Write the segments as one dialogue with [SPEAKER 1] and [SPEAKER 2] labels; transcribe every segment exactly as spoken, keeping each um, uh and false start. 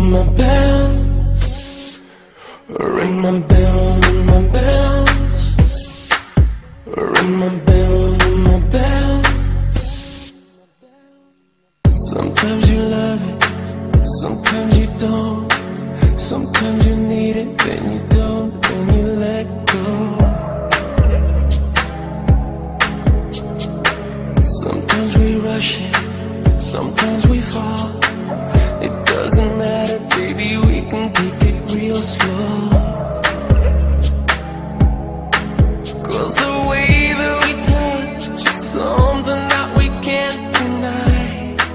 [SPEAKER 1] ring my bell, ring my bell, ring my bell, ring my bell, ring my bell. Sometimes you love it, sometimes you don't. Sometimes you need it, then you don't, then you let go. Sometimes we rush it, sometimes we fall. It doesn't matter, baby, we can take it real slow. Cause the way that we touch is something that we can't deny.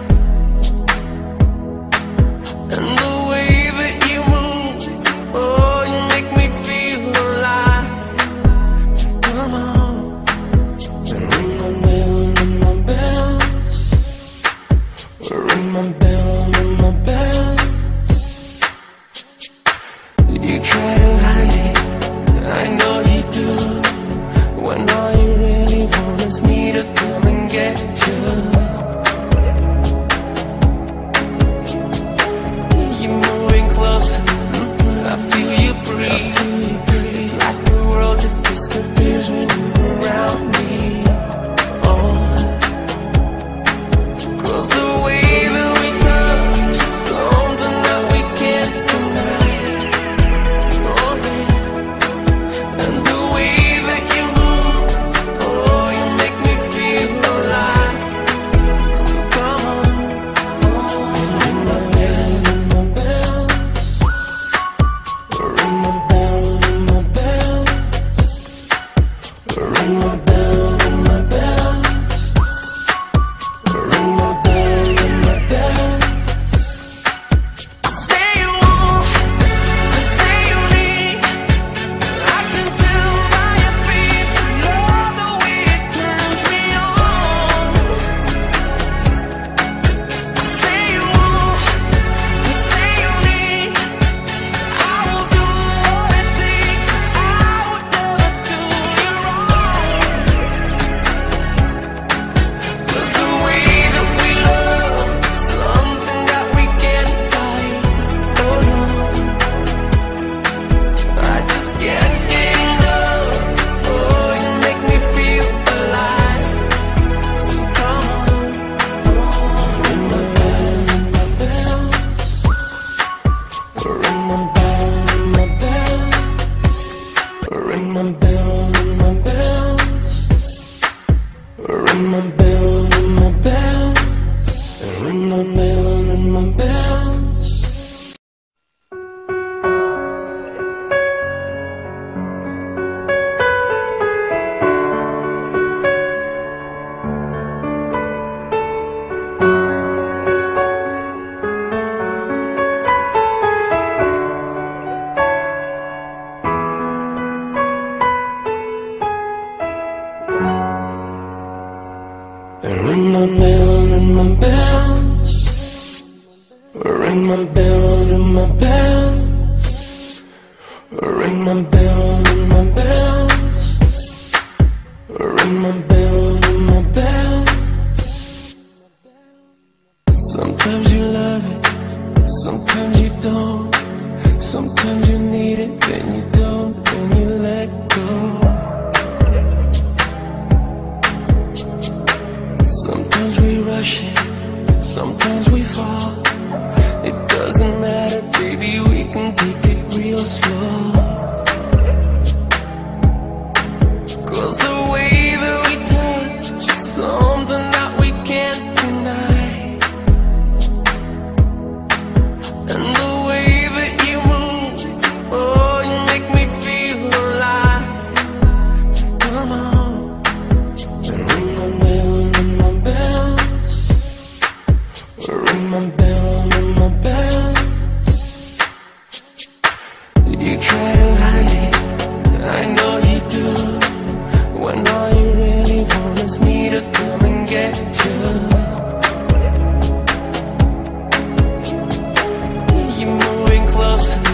[SPEAKER 1] And the way that you move, oh, you make me feel alive. Come on, ring my bell, ring my bell, ring my bell, ring my bell. You try to hide it, I know you do, when all you really want is me to come and get you. You're moving closer, I feel you breathe. It's like the world just disappears when you're around me. Oh, cause the way that we touch is something that we can't deny. Oh, yeah. And the way that you move, oh, you make me feel alive. So come on, and ring my bell, ring my bell, ring my bell, ring my bell, ring my bell, ring my bell, ring my bell, ring my bell. Say you want, say you need. I can tell by your face, you love the way it turns me on. Say you want, say you need. I will do what it takes. I would never do you wrong. Cause the way that we love is something that we can't fight. Oh no, I just can't get enough. Oh, you make me feel alive. So come on, ring my bell, ring my bell, ring my bell, ring my bell, ring my bell, ring my bell, ring my bell, ring my bell, ring my bell, ring my bell. Ring my bell, ring my bell, ring my bell, ring my bell, ring my bell, ring my bell, ring my bell, ring my bell. Sometimes you love it, sometimes you don't. Sometimes you need it, then you don't, then you let go. Sometimes we rush it, sometimes we fall. It doesn't matter, baby, we can take it real slow. Cause the way that we touch is something that we can't deny. And the way that you move, oh, you make me feel alive. Come on, ring my bell, ring my bell, ring my bell, ring my bell. You try to hide it, I know you do, when all you really want is me to come and get you. You're moving closer,